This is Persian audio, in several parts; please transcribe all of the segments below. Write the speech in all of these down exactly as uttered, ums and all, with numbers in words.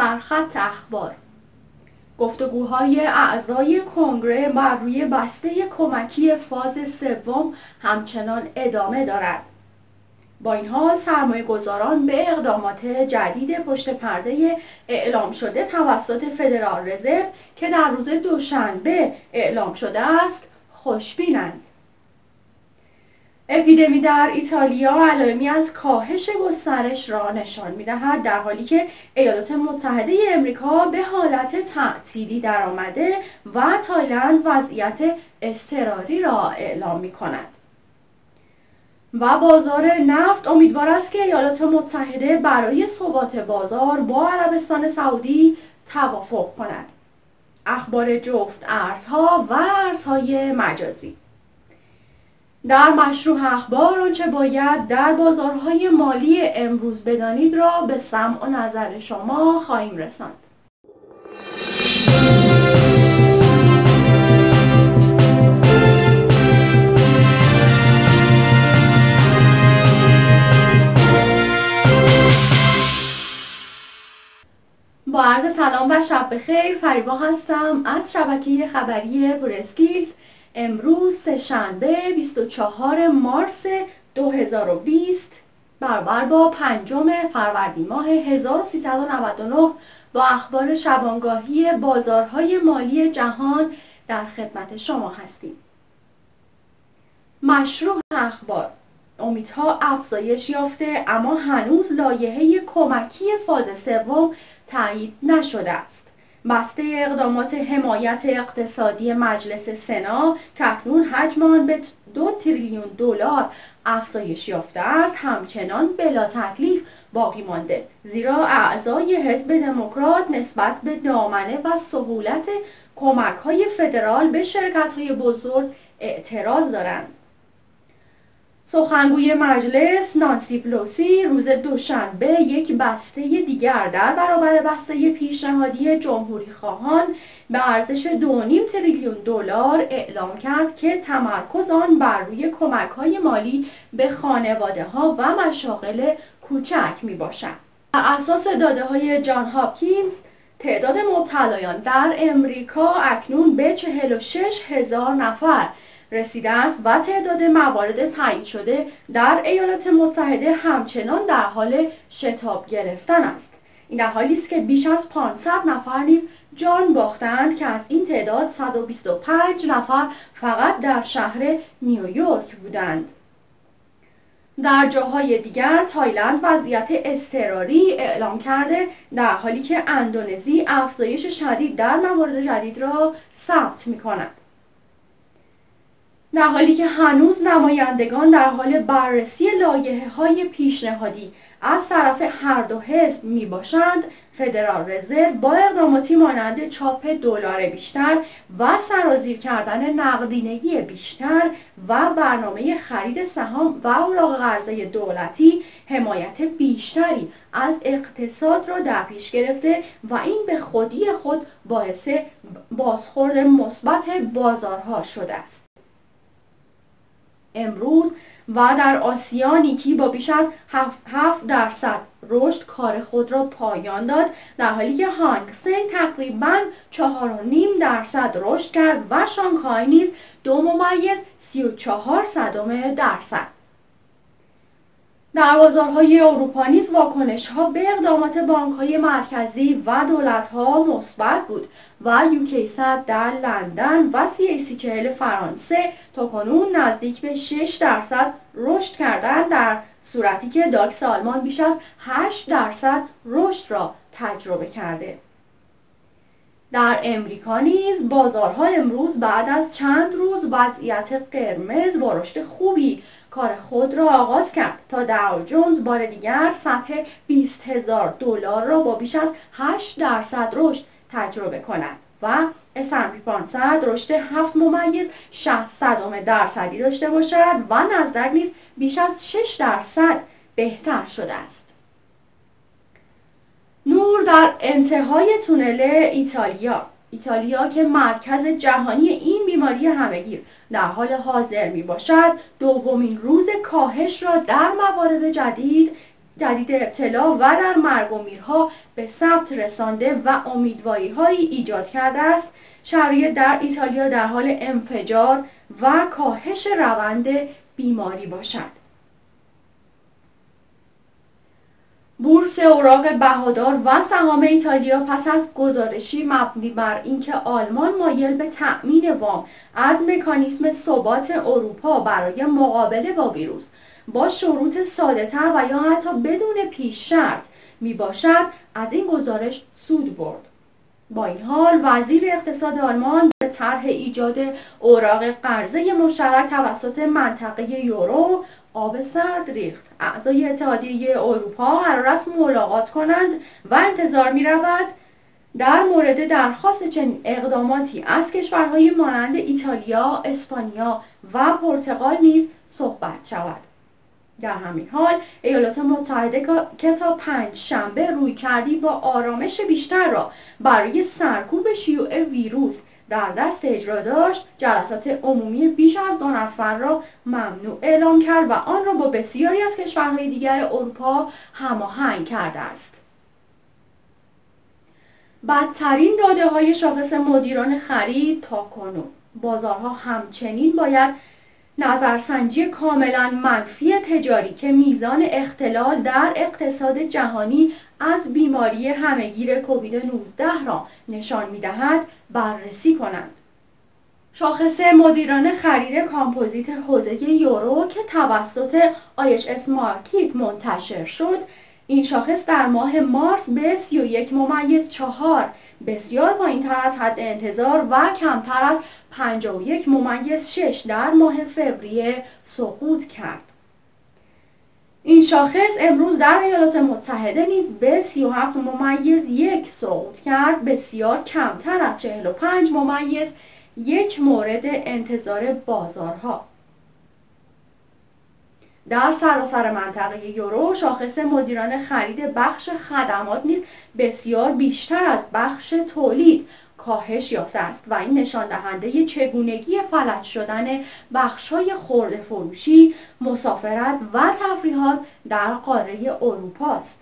سرخط اخبار. گفتگوهای اعضای کنگره بر روی بسته کمکی فاز سوم همچنان ادامه دارد. با این حال سرمایه‌گذاران به اقدامات جدید پشت پرده اعلام شده توسط فدرال رزرو که در روز دوشنبه اعلام شده است خوشبینند. اپیدمی در ایتالیا علائمی از کاهش گسترش را نشان می‌دهد، در حالی که ایالات متحده آمریکا به حالت تعطیلی درآمده و تایلند وضعیت اضطراری را اعلام می‌کند. و بازار نفت امیدوار است که ایالات متحده برای ثبات بازار با عربستان سعودی توافق کند. اخبار جفت ارزها و ارزهای مجازی. در مشروع اخبار آنچه باید در بازارهای مالی امروز بدانید را به سمع و نظر شما خواهیم رساند. با عرض سلام و شب بخیر، فریبا هستم از شبکه خبری پرسکیلز. امروز سه‌شنبه بیست و چهارم مارس دو هزار و بیست برابر با پنجم فروردین ماه هزار و سیصد و نود و نه با اخبار شبانگاهی بازارهای مالی جهان در خدمت شما هستیم. مشروع اخبار: امیدها افزایش یافته اما هنوز لایحه کمکی فاز سوم تایید نشده است. بسته اقدامات حمایت اقتصادی مجلس سنا که اکنون حجم آن به دو تریلیون دلار افزایش یافته است همچنان بلا تکلیف باقی مانده، زیرا اعضای حزب دموکرات نسبت به دامنه و سهولت کمک‌های فدرال به شرکت‌های بزرگ اعتراض دارند. سخنگوی مجلس نانسی پلوسی روز دوشنبه یک بسته دیگر در برابر بسته پیشنهادی جمهوری خواهان به ارزش دو و نیم تریلیون دلار اعلام کرد که تمرکز آن بر روی کمک‌های مالی به خانواده‌ها و مشاغل کوچک میباشد. بر اساس داده‌های جان هاپکینز تعداد مبتلایان در امریکا اکنون به چهل و شش هزار نفر رسیده است و تعداد موارد تایید شده در ایالات متحده همچنان در حال شتاب گرفتن است. این در حالی است که بیش از پانصد نفر نیز جان باختند که از این تعداد صد و بیست و پنج نفر فقط در شهر نیویورک بودند. در جاهای دیگر تایلند وضعیت اضطراری اعلام کرده، در حالی که اندونزی افزایش شدید در موارد جدید را ثبت می‌کند. در حالی که هنوز نمایندگان در حال بررسی لایحه‌های پیشنهادی از طرف هر دو حزب میباشند، فدرال رزرو با اقداماتی مانند چاپ دلار بیشتر و سرازیر کردن نقدینگی بیشتر و برنامه خرید سهام و اوراق قرضه دولتی حمایت بیشتری از اقتصاد را در پیش گرفته و این به خودی خود باعث بازخورد مثبت بازارها شده است. امروز و در آسیا نیکی با بیش از هفت درصد رشد کار خود را پایان داد، در حالی که هانگ سنگ تقریباً چهار و نیم درصد رشد کرد و شانگهای نیز دو ممیز سی و چهار صدم درصد. در بازارهای اروپا نیز واکنش‌ها به اقدامات بانک‌های مرکزی و دولت‌ها مثبت بود و یوکی صد در لندن و سی ای سی چهل فرانسه تاکنون نزدیک به شش درصد رشد کردند، در صورتی که داکس آلمان بیش از هشت درصد رشد را تجربه کرده. در امریکا نیز بازارها امروز بعد از چند روز وضعیت قرمز با رشد خوبی کار خود را آغاز کرد تا داو جونز بار دیگر سطح بیست هزار دلار را با بیش از هشت درصد رشد تجربه کند و اس اند پی پانصد رشد هفت ممیز شصت صدم درصدی داشته باشد و نزدک نیز بیش از شش درصد بهتر شده است. نور در انتهای تونل ایتالیا. ایتالیا که مرکز جهانی این بیماری همهگیر در حال حاضر می باشد، دومین روز کاهش را در موارد جدید جدید ابتلا و در مرگ و میرها به ثبت رسانده و امیدواری هایی ایجاد کرده است شرایط در ایتالیا در حال انفجار و کاهش روند بیماری باشد. بورس اوراق بهادار و سهام ایتالیا پس از گزارشی مبنی بر اینکه آلمان مایل به تأمین وام از مکانیزم ثبات اروپا برای مقابله با ویروس با شروط ساده‌تر و یا حتی بدون پیش شرط می باشد، از این گزارش سود برد. با این حال وزیر اقتصاد آلمان به طرح ایجاد اوراق قرضه مشترک توسط منطقه یورو آب سرد ریخت. اعضای اتحادیه اروپا قرار است ملاقات کنند و انتظار می رود در مورد درخواست چنین اقداماتی از کشورهای مانند ایتالیا، اسپانیا و پرتغال نیز صحبت شود. در همین حال ایالات متحده که تا پنج شنبه روی کردی با آرامش بیشتر را برای سرکوب شیوع ویروس در دست اجرا داشت، جلسات عمومی بیش از دو نفر را ممنوع اعلام کرد و آن را با بسیاری از کشورهای دیگر اروپا هماهنگ کرده است. بدترین داده های شاخص مدیران خرید تا کنون. بازارها همچنین باید نظرسنجی کاملا منفی تجاری که میزان اختلال در اقتصاد جهانی از بیماری همهگیر کووید نوزده را نشان می‌دهد بررسی کنند. شاخص مدیران خرید کامپوزیت حوزه یورو که توسط آی اچ اس مارکت منتشر شد، این شاخص در ماه مارس به سی و یک ممیز چهار بسیار پایین‌تر از حد انتظار و کمتر از پنجاه و یک ممیز شش در ماه فوریه سقوط کرد. این شاخص امروز در ایالات متحده نیز به سی و هفت ممیز یک سقوط کرد، بسیار کمتر از چهل و پنج ممیز یک مورد انتظار بازارها. در سراسر منطقه یورو شاخص مدیران خرید بخش خدمات نیز بسیار بیشتر از بخش تولید کاهش یافته است و این نشان دهنده چگونگی فلج شدن بخش‌های خرده فروشی، مسافرت و تفریحات در قاره اروپا است.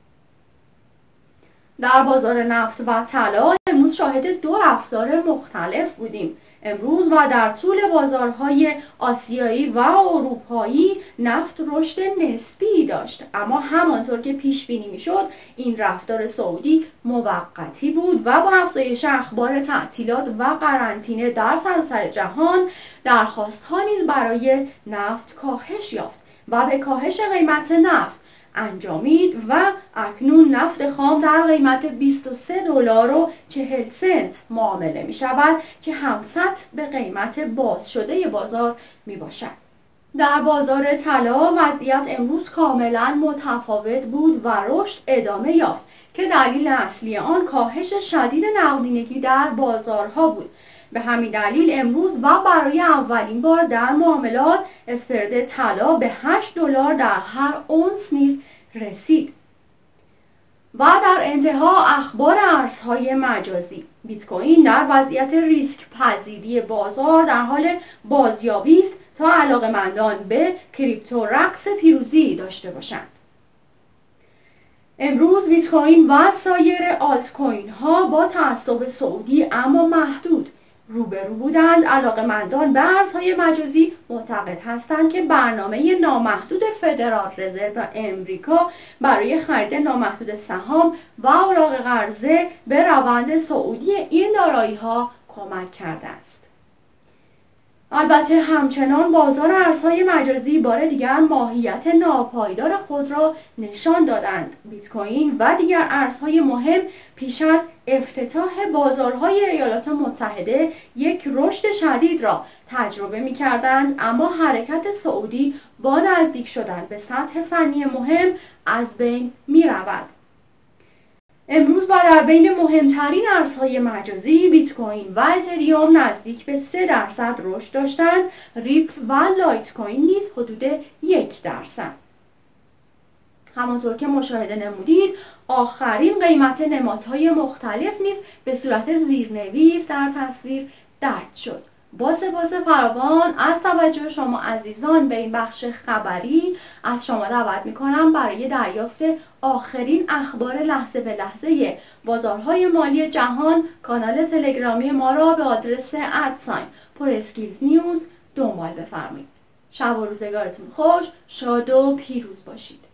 در بازار نفت و طلا امروز شاهد دو رفتار مختلف بودیم. امروز و در طول بازارهای آسیایی و اروپایی نفت رشد نسبی داشت، اما همانطور که پیش بینی میشد این رفتار صعودی موقتی بود و با افزایش اخبار تعطیلات و قرنطینه در سراسر جهان درخواست‌ها نیز برای نفت کاهش یافت و به کاهش قیمت نفت انجامید و اکنون نفت خام در قیمت بیست و سه دلار و چهل سنت معامله می شود که همسط به قیمت باز شده بازار می باشد. در بازار طلا وضعیت امروز کاملا متفاوت بود و رشد ادامه یافت که دلیل اصلی آن کاهش شدید نقدینگی در بازارها بود. به همین دلیل امروز و برای اولین بار در معاملات اسپرد طلا به هشت دلار در هر اونس نیز رسید. و در انتها اخبار ارزهای مجازی. بیت کوین در وضعیت ریسک پذیری بازار در حال بازیابی است تا علاقه‌مندان به کریپتو رقص پیروزی داشته باشند. امروز بیت کوین و سایر آلت کوین ها با تعصب صعودی اما محدود روبرو بودند. علاقه‌مندان به ارزهای مجازی معتقد هستند که برنامه نامحدود فدرال رزرو امریکا برای خرید نامحدود سهام و اوراق قرضه به روند صعودی این دارایی‌ها کمک کرده است. البته همچنان بازار ارزهای مجازی بار دیگر ماهیت ناپایدار خود را نشان دادند. بیت کوین و دیگر ارزهای مهم پیش از افتتاح بازارهای ایالات متحده یک رشد شدید را تجربه می کردند، اما حرکت صعودی با نزدیک شدن به سطح فنی مهم از بین می رود. امروز با در بین مهمترین ارزهای مجازی بیت کوین و اتریوم نزدیک به سه درصد رشد داشتند، ریپل و لایت کوین نیز حدود یک درصد. همانطور که مشاهده نمودید آخرین قیمت نمادهای مختلف نیز به صورت زیرنویس در تصویر درج شد. با سپاس فراوان از توجه شما عزیزان به این بخش خبری از شما دعوت میکنم برای دریافت آخرین اخبار لحظه به لحظه بازارهای مالی جهان کانال تلگرامی ما را به آدرس ادساین پراسکیلز نیوز دنبال بفرمایید. شب و روزگارتون خوش، شاد و پیروز باشید.